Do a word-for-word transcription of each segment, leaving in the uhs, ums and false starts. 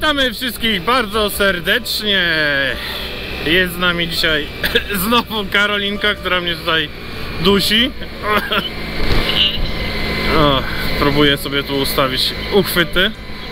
Witamy wszystkich bardzo serdecznie. Jest z nami dzisiaj znowu Karolinka, która mnie tutaj dusi. O, próbuję sobie tu ustawić uchwyty.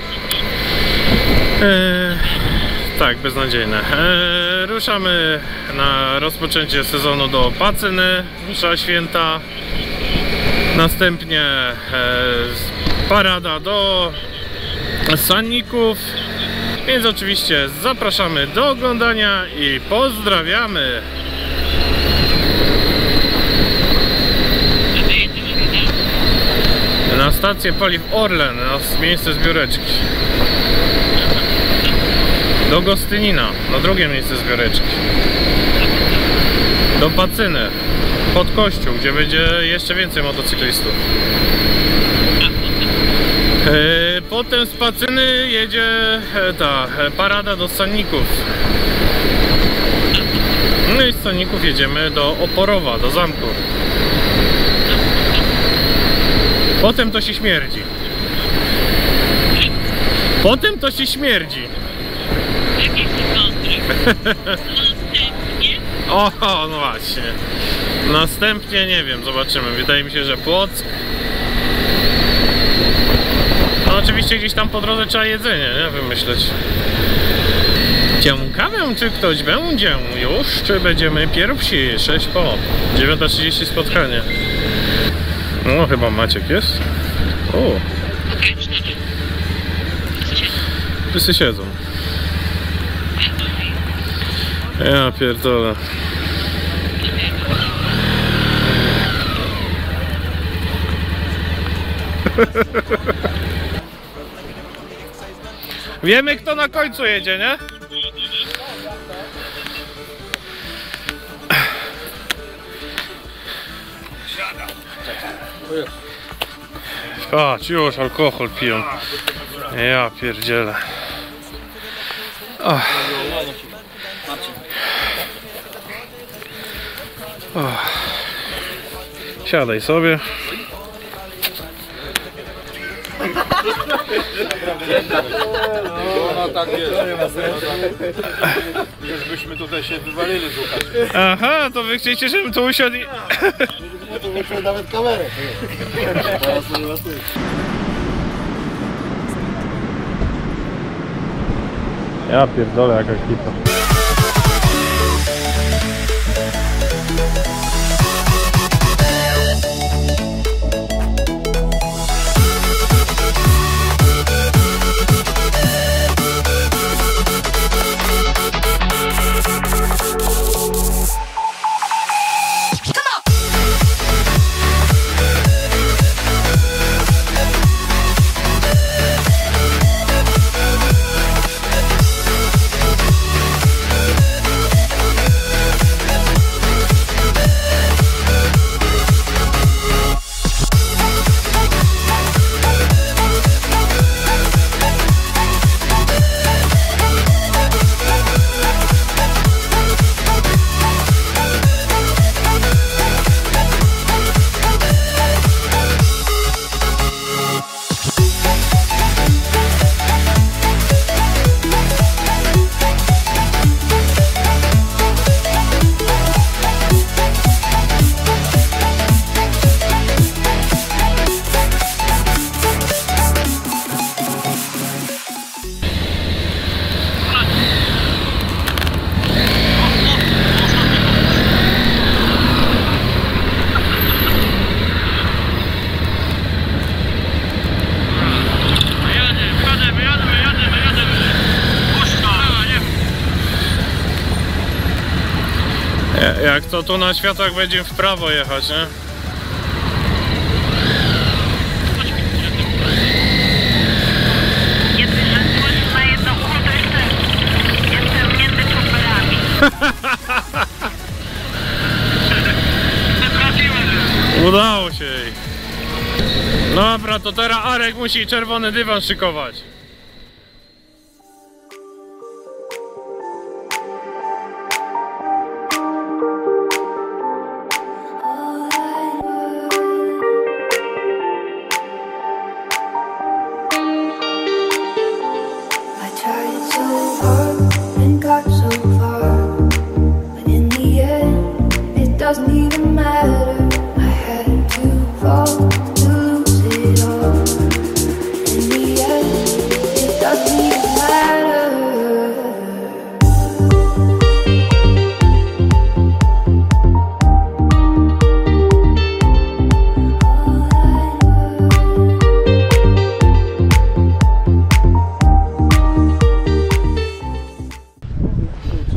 Eee, tak, beznadziejne. Eee, ruszamy na rozpoczęcie sezonu do Pacyny, msza święta. Następnie e, parada do Sanników. Więc oczywiście zapraszamy do oglądania i pozdrawiamy. Na stację paliw Orlen, na miejsce zbioreczki. Do Gostynina, na drugie miejsce zbioreczki. Do Pacyny, pod kościół, gdzie będzie jeszcze więcej motocyklistów. Potem z Pacyny jedzie ta parada do Sanników. No i z Sanników jedziemy do Oporowa, do zamku. Potem to się śmierdzi. Potem to się śmierdzi. O, no właśnie. Następnie nie wiem, zobaczymy. Wydaje mi się, że Płock. No oczywiście gdzieś tam po drodze trzeba jedzenie, nie? Wymyśleć. Ciekawe, czy ktoś będzie już, czy będziemy pierwsi? sześć po dziewiąta trzydzieści spotkanie. No chyba Maciek jest. O. Wszyscy siedzą. Ja pierdolę. Wiemy, kto na końcu jedzie, nie? Patrz, już alkohol piją. Ja pierdzielę. Oh. Oh. Siadaj sobie. No tak jest. Już byśmy tutaj się wywalili z Łukaszem. Aha, to wy chcecie, żebym tu usiadł i... To wyszło nawet kamerę. Ja pierdolę, jaka ekipa. Jak to tu na światłach będziemy w prawo jechać, nie? Na jedno ucho to jeszcze jestem między czoperami. Udało się jej. Dobra, to teraz Arek musi czerwony dywan szykować. try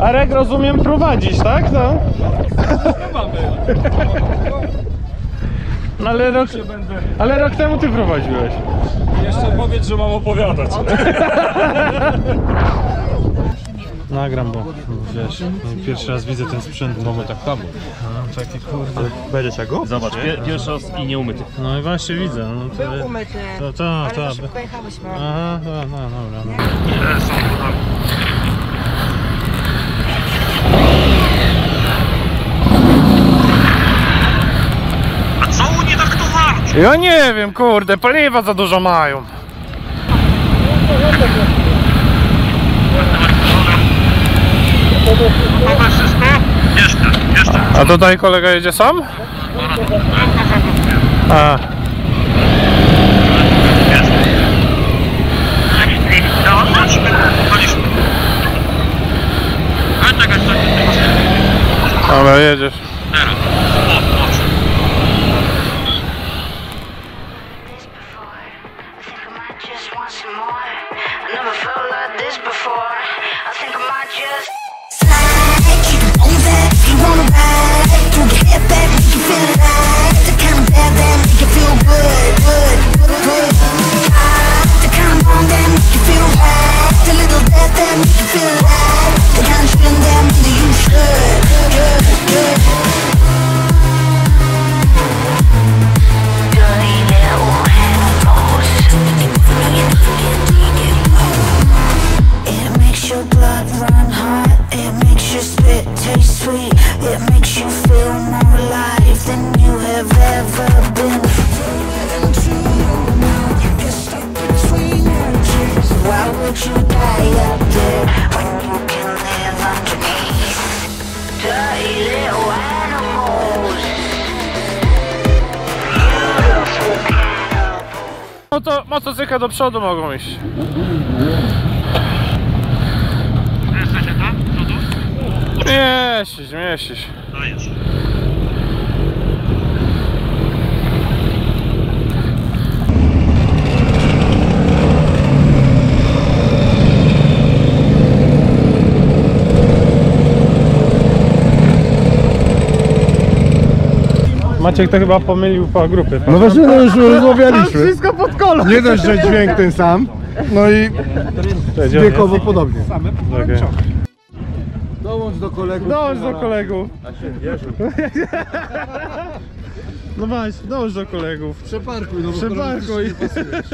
Arek, rozumiem, prowadzić, tak? No. No ale rok, ale rok temu ty prowadziłeś. Jeszcze powiedz, że mam opowiadać. Nagram, bo wiesz, pierwszy raz widzę ten sprzęt. Mamy tak samo. No, taki kurde. Będzie czego? Zobacz, pierwszy raz i nie umyty. No i właśnie widzę. No, to, Był umyty, to, to, ale to, to szybko jechałyśmy. Aha, no, no, dobra. No. A co nie tak to warto? Ja nie wiem, kurde, paliwa za dużo mają. Gotowe wszystko? Jeszcze, jeszcze. A tutaj kolega jedzie sam? A. Dobra, jedziesz. No to motocykle do przodu mogą iść. Jesteście tam? Co tu? Mieścić, mieścić. Dajesz. Maciek to chyba pomylił po grupy. No właśnie, no już rozmawialiśmy. Wszystko pod kolor. Nie dość, że dźwięk ten sam, no i wiekowo podobnie. Okay. Dołącz do kolegów. Dołącz do kolegów. No weź, dołącz do kolegów. Przeparkuj, no bo Przeparkuj. nie pasujesz.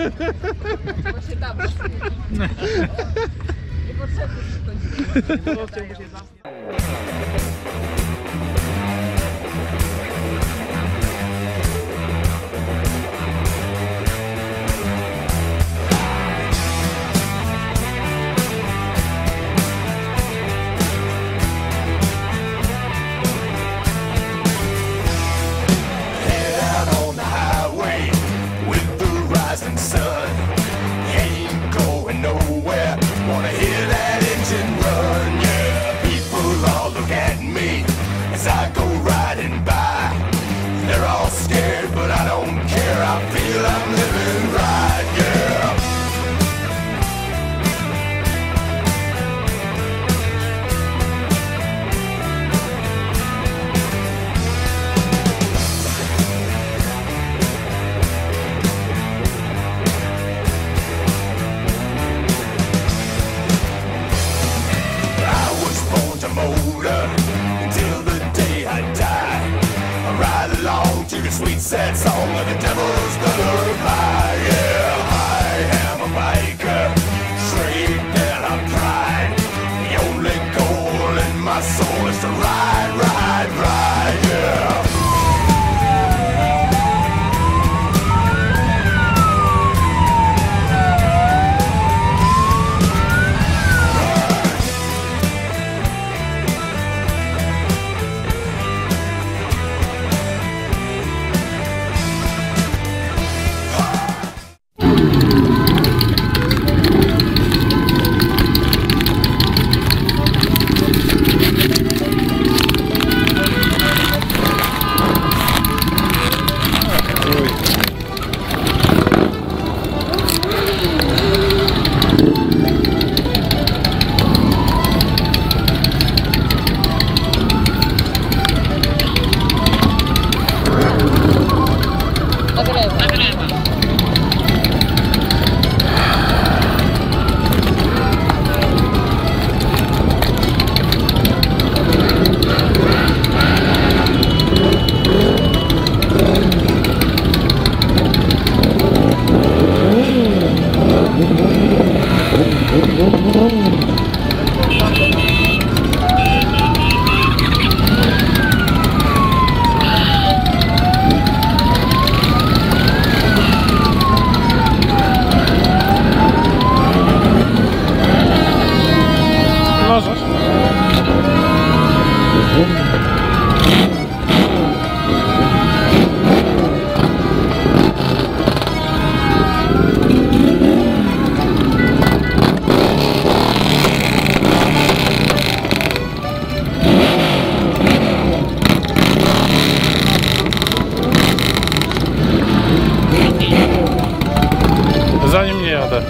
Sweet sad song of the devil's lullaby. Yeah, I am a biker, straight and I'm pride. The only goal in my soul is to ride, ride, ride. Yeah. możesz. Zanim nie jadę.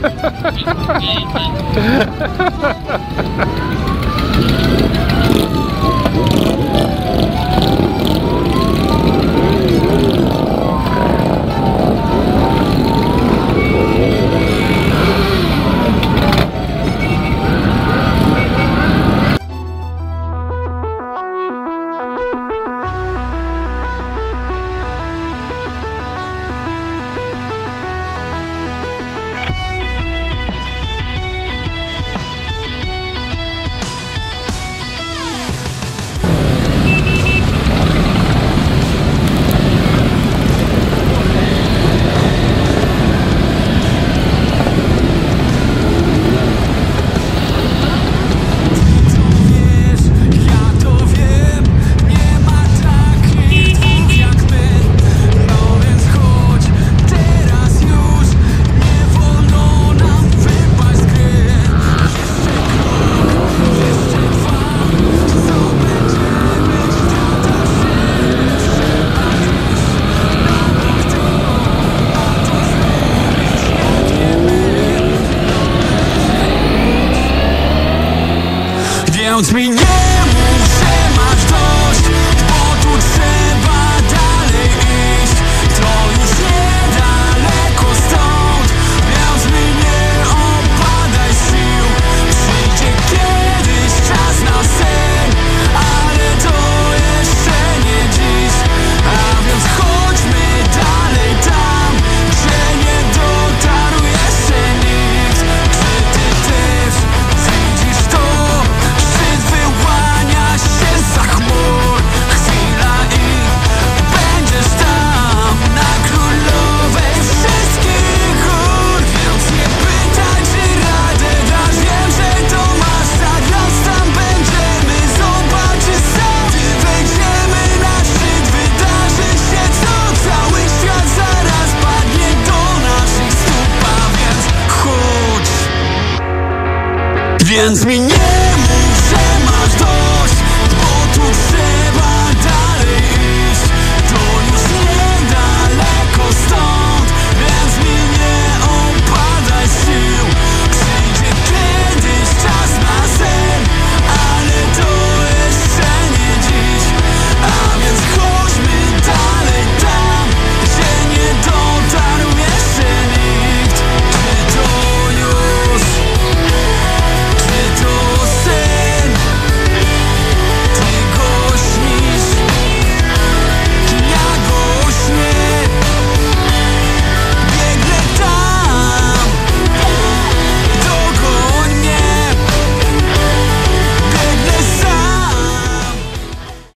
Więc mi nie mów, że masz dość, bo tu trzeba dalej iść. To już niedaleko stąd, więc mi nie opadaj sił. Przyjdzie kiedyś czas na sen, ale to jeszcze nie dziś. A więc chodźmy dalej tam, gdzie nie dotarł jeszcze nikt. Czy ty też widzisz to? Wyłania się za chmur chwila i będziesz tam na królowej wszystkich gór. Więc nie pytaj, czy radę dasz, wiem, że to masz tak. Raz tam będziemy, zobaczysz sam. Gdy wejdziemy na szczyt, wydarzy się co? Cały świat zaraz padnie do naszych stóp. A więc chodź, więc mi nie mów,